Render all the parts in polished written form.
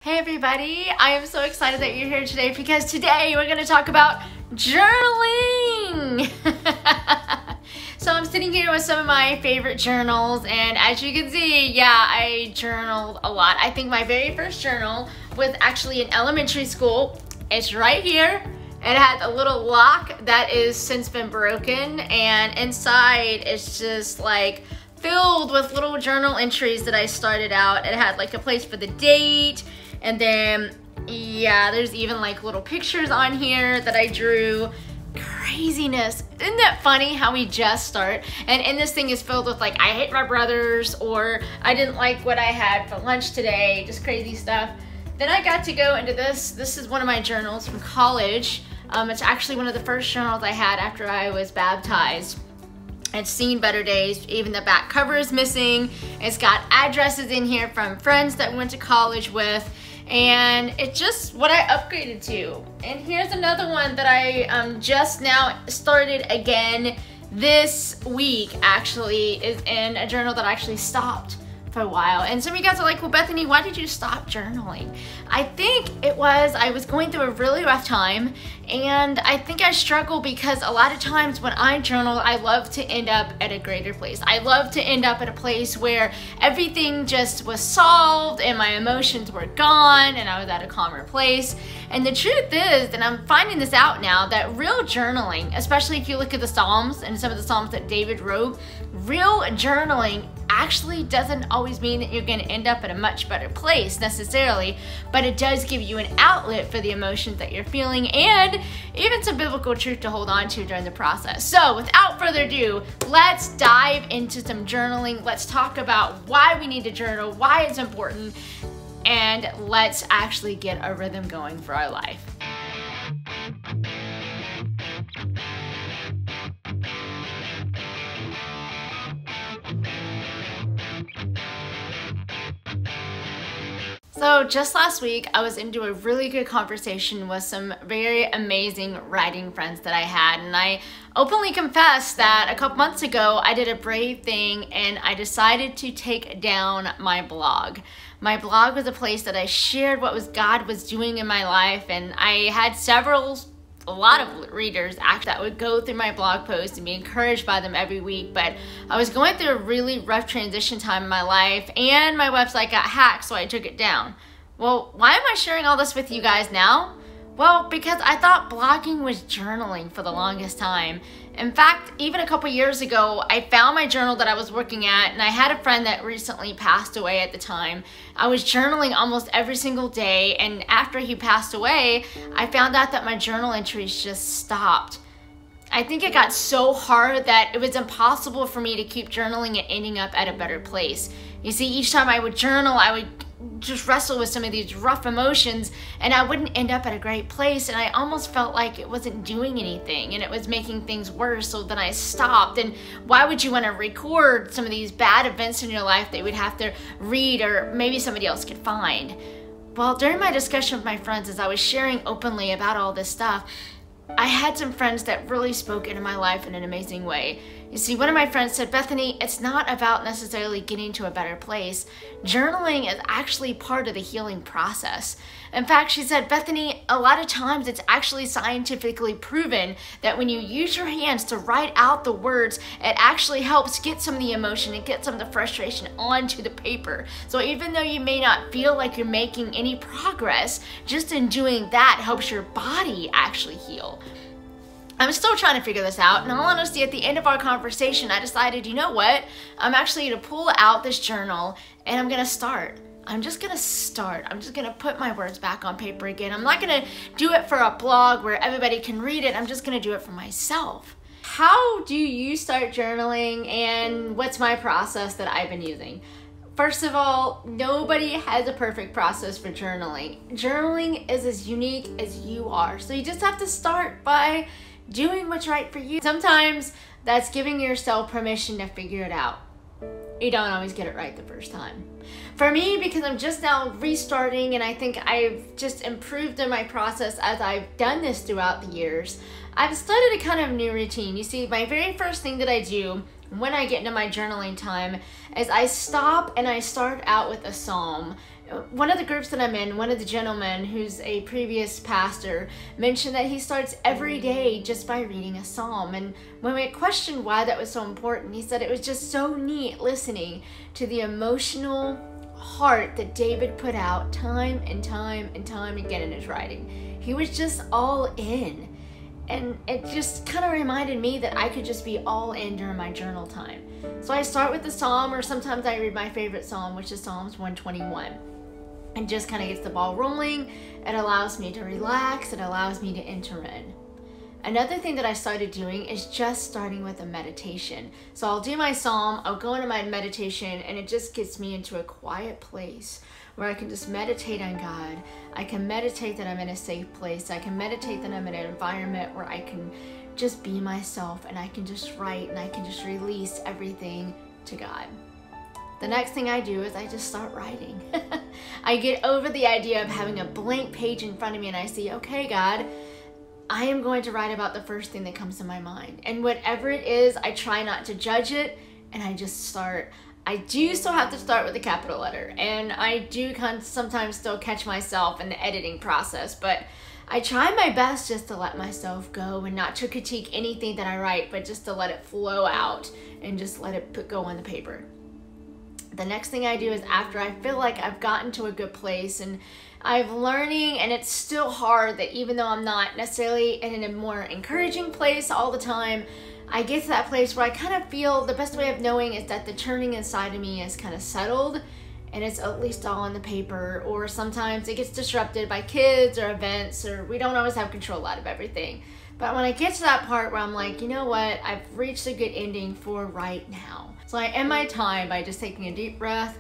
Hey everybody, I am so excited that you're here today because today we're going to talk about journaling. So I'm sitting here with some of my favorite journals, and as you can see, yeah, I journaled a lot. I think my very first journal was actually in elementary school. It's right here. It had a little lock that is since been broken, and inside it's just like filled with little journal entries that I started out. It had like a place for the date, and then yeah, there's even like little pictures on here that I drew. Craziness. Isn't that funny how we just start? And this thing is filled with like, I hate my brothers, or I didn't like what I had for lunch today, just crazy stuff. Then I got to go into this. This is one of my journals from college. It's actually one of the first journals I had after I was baptized. It's seen better days. Even the back cover is missing. It's got addresses in here from friends that we went to college with. And it's just what I upgraded to. And here's another one that I just now started again this week, actually, is in a journal that I actually stopped for a while. And some of you guys are like, well, Bethany, why did you stop journaling? I think it was, I was going through a really rough time, and I think I struggle because a lot of times when I journal, I love to end up at a greater place. I love to end up at a place where everything just was solved and my emotions were gone and I was at a calmer place. And the truth is, and I'm finding this out now, that real journaling, especially if you look at the Psalms and some of the Psalms that David wrote, real journaling actually doesn't always mean that you're going to end up at a much better place necessarily, but it does give you an outlet for the emotions that you're feeling and even some biblical truth to hold on to during the process. So without further ado, let's dive into some journaling. Let's talk about why we need to journal, why it's important, and let's actually get a rhythm going for our life. So just last week, I was into a really good conversation with some very amazing writing friends that I had, and I openly confessed that a couple months ago, I did a brave thing and I decided to take down my blog. My blog was a place that I shared what God was doing in my life, and I had a lot of readers actually that would go through my blog posts and be encouraged by them every week. But I was going through a really rough transition time in my life, and my website got hacked, so I took it down. Well, why am I sharing all this with you guys now? Well, because I thought blogging was journaling for the longest time. In fact, even a couple years ago, I found my journal that I was working at, and I had a friend that recently passed away at the time. I was journaling almost every single day, and after he passed away, I found out that my journal entries just stopped. I think it got so hard that it was impossible for me to keep journaling and ending up at a better place. You see, each time I would journal, I would just wrestle with some of these rough emotions, and I wouldn't end up at a great place, and I almost felt like it wasn't doing anything and it was making things worse. So then I stopped. And why would you want to record some of these bad events in your life that you would have to read or maybe somebody else could find? Well, during my discussion with my friends, as I was sharing openly about all this stuff, I had some friends that really spoke into my life in an amazing way. You see, one of my friends said, Bethany, it's not about necessarily getting to a better place. Journaling is actually part of the healing process. In fact, she said, Bethany, a lot of times it's actually scientifically proven that when you use your hands to write out the words, it actually helps get some of the emotion and get some of the frustration onto the paper. So even though you may not feel like you're making any progress, just in doing that helps your body actually heal. I'm still trying to figure this out. In all honesty, at the end of our conversation, I decided, you know what? I'm actually going to pull out this journal and I'm going to start. I'm just going to start. I'm just going to put my words back on paper again. I'm not going to do it for a blog where everybody can read it. I'm just going to do it for myself. How do you start journaling, and what's my process that I've been using? First of all, nobody has a perfect process for journaling. Journaling is as unique as you are. So you just have to start by doing what's right for you. Sometimes that's giving yourself permission to figure it out. You don't always get it right the first time. For me, because I'm just now restarting, and I think I've just improved in my process as I've done this throughout the years, I've started a kind of new routine. You see, my very first thing that I do when I get into my journaling time is I stop and I start out with a psalm. One of the groups that I'm in, one of the gentlemen who's a previous pastor mentioned that he starts every day just by reading a psalm. And when we questioned why that was so important, he said it was just so neat listening to the emotional heart that David put out time and time and time again in his writing. He was just all in. And it just kind of reminded me that I could just be all in during my journal time. So I start with the psalm, or sometimes I read my favorite psalm, which is Psalms 121. And just kind of gets the ball rolling. It allows me to relax. It allows me to enter in. Another thing that I started doing is just starting with a meditation. So I'll do my psalm, I'll go into my meditation, and it just gets me into a quiet place where I can just meditate on God. I can meditate that I'm in a safe place. I can meditate that I'm in an environment where I can just be myself, and I can just write, and I can just release everything to God. The next thing I do is I just start writing. I get over the idea of having a blank page in front of me, and I see, okay, God, I am going to write about the first thing that comes to my mind. And whatever it is, I try not to judge it, and I just start. I do still have to start with a capital letter, and I do sometimes still catch myself in the editing process, but I try my best just to let myself go and not to critique anything that I write, but just to let it flow out and just let it go on the paper. The next thing I do is, after I feel like I've gotten to a good place and I'm learning, and it's still hard, that even though I'm not necessarily in a more encouraging place all the time, I get to that place where I kind of feel the best way of knowing is that the churning inside of me is kind of settled, and it's at least all on the paper. Or sometimes it gets disrupted by kids or events, or we don't always have control out of everything. But when I get to that part where I'm like, you know what, I've reached a good ending for right now. So I end my time by just taking a deep breath.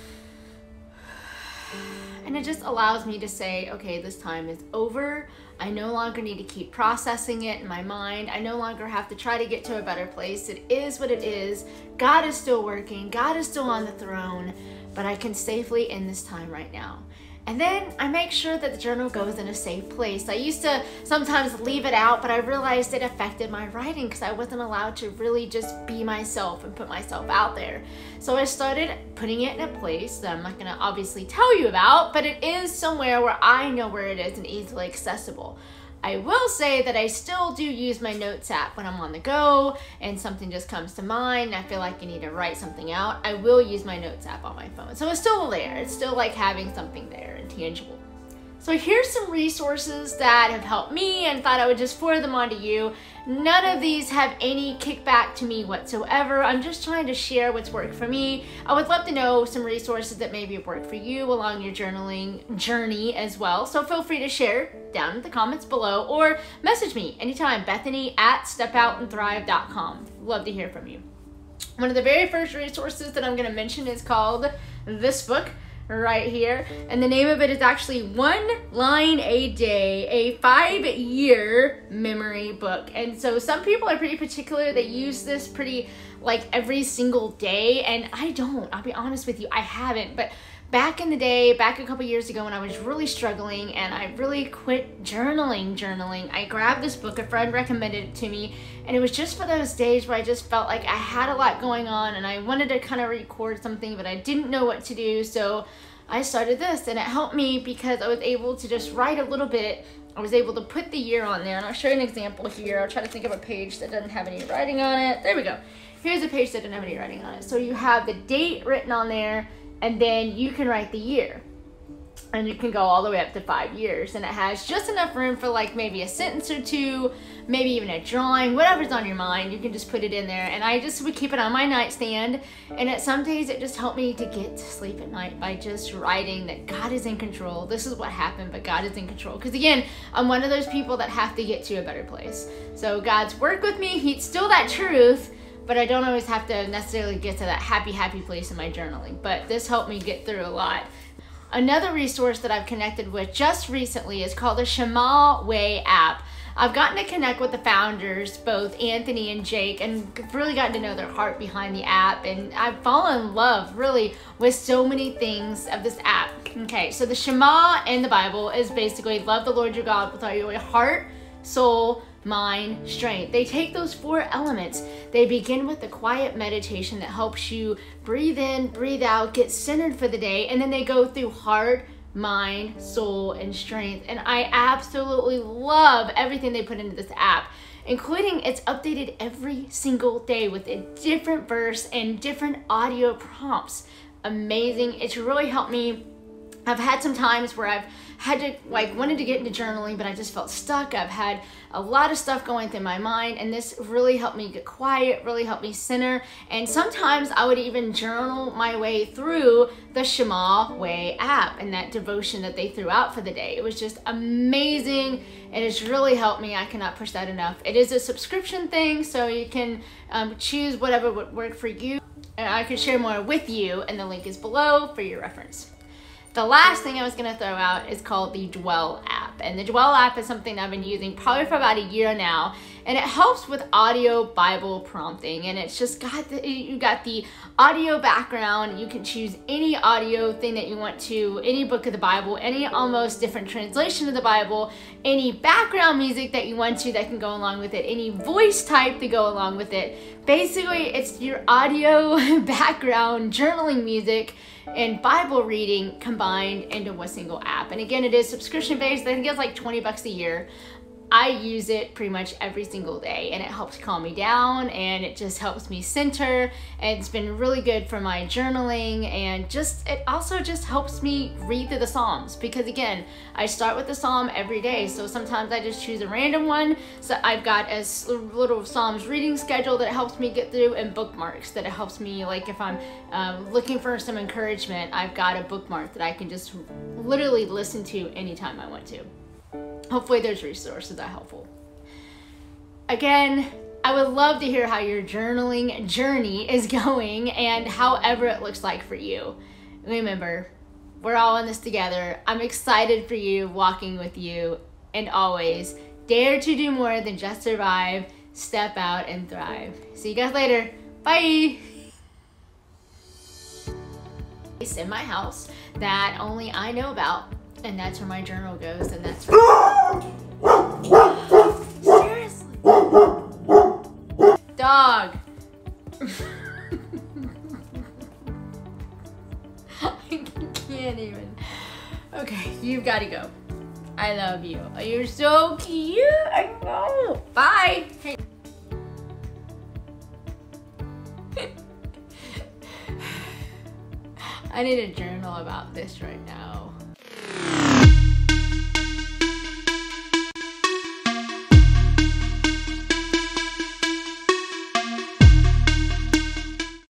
And it just allows me to say, okay, this time is over. I no longer need to keep processing it in my mind. I no longer have to try to get to a better place. It is what it is. God is still working. God is still on the throne, but I can safely end this time right now. And then I make sure that the journal goes in a safe place. I used to sometimes leave it out, but I realized it affected my writing because I wasn't allowed to really just be myself and put myself out there. So I started putting it in a place that I'm not going to obviously tell you about, but it is somewhere where I know where it is and easily accessible. I will say that I still do use my notes app when I'm on the go and something just comes to mind and I feel like I need to write something out. I will use my notes app on my phone. So it's still there. It's still like having something there and tangible. So here's some resources that have helped me and thought I would just forward them on to you. None of these have any kickback to me whatsoever. I'm just trying to share what's worked for me. I would love to know some resources that maybe have worked for you along your journaling journey as well. So feel free to share down in the comments below or message me anytime, Bethany@stepoulandthrive.com. Love to hear from you. One of the very first resources that I'm going to mention is called this book right here, and the name of it is actually One Line a Day, a 5-year memory book. And so some people are pretty particular. They use this pretty like every single day, and I don't. I'll be honest with you, I haven't. But back in the day, back a couple years ago when I was really struggling and I really quit journaling, I grabbed this book. A friend recommended it to me, and it was just for those days where I just felt like I had a lot going on and I wanted to kind of record something, but I didn't know what to do. So I started this, and it helped me because I was able to just write a little bit. I was able to put the year on there, and I'll show you an example here. I'll try to think of a page that doesn't have any writing on it. There we go. Here's a page that doesn't have any writing on it. So you have the date written on there, and then you can write the year. And you can go all the way up to 5 years. And it has just enough room for like maybe a sentence or two, maybe even a drawing, whatever's on your mind. You can just put it in there. And I just would keep it on my nightstand. And at some days it just helped me to get to sleep at night by just writing that God is in control. This is what happened, but God is in control. Because again, I'm one of those people that have to get to a better place. So God's worked with me. He's still that truth, but I don't always have to necessarily get to that happy place in my journaling. But this helped me get through a lot. Another resource that I've connected with just recently is called the Shema Way app. I've gotten to connect with the founders, both Anthony and Jake, and really gotten to know their heart behind the app. And I've fallen in love really with so many things of this app. Okay, so the Shema in the Bible is basically love the Lord your God with all your heart, soul, mind, strength. They take those 4 elements. They begin with the quiet meditation that helps you breathe in, breathe out, get centered for the day, and then they go through heart, mind, soul, and strength. And I absolutely love everything they put into this app, including it's updated every single day with a different verse and different audio prompts. Amazing. It's really helped me. I've had some times where I've had to wanted to get into journaling, but I just felt stuck. I've had a lot of stuff going through my mind, and this really helped me get quiet, really helped me center. And sometimes I would even journal my way through the Shema Way app and that devotion that they threw out for the day. It was just amazing, and it's really helped me. I cannot push that enough. It is a subscription thing, so you can choose whatever would work for you. And I could share more with you, and the link is below for your reference. The last thing I was going to throw out is called the Dwell app. And the Dwell app is something I've been using probably for about a year now. And it helps with audio Bible prompting. And it's just you got the audio background. You can choose any audio thing that you want to, any book of the Bible, any almost different translation of the Bible, any background music that you want to that can go along with it, any voice type to go along with it. Basically, it's your audio background journaling music and Bible reading combined into a single app. And again, it is subscription based. I think it's like 20 bucks a year. I use it pretty much every single day, and it helps calm me down, and it just helps me center. And it's been really good for my journaling, and it also just helps me read through the Psalms, because again, I start with the Psalm every day. So sometimes I just choose a random one. So I've got a little Psalms reading schedule that helps me get through, and bookmarks that it helps me, like if I'm looking for some encouragement, I've got a bookmark that I can just literally listen to anytime I want to. Hopefully there's resources that are helpful. Again, I would love to hear how your journaling journey is going and however it looks like for you. Remember, we're all in this together. I'm excited for you, walking with you, and always dare to do more than just survive, step out and thrive. See you guys later. Bye. In my house that only I know about. And that's where my journal goes, and that's where... Seriously? Dog. I can't even. Okay, you've got to go. I love you. You're so cute. I know. Bye. Hey. I need a journal about this right now.